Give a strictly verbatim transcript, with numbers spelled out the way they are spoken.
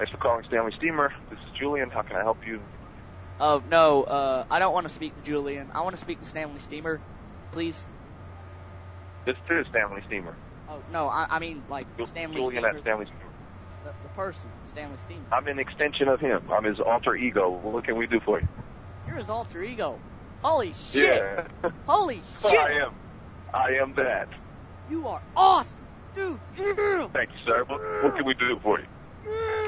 Thanks for calling Stanley Steemer. This is Julian. How can I help you? Oh, no, uh, I don't want to speak to Julian. I want to speak to Stanley Steemer, please. This is Stanley Steemer. Oh, no, I, I mean, like, Stanley Julian Steemer. at Stanley Steemer. The, the person, Stanley Steemer. I'm an extension of him. I'm his alter ego. What can we do for you? You're his alter ego. Holy shit! Yeah. Holy shit! I am. I am that. You are awesome! Dude, yeah! Thank you, sir. What, what can we do for you? Yeah!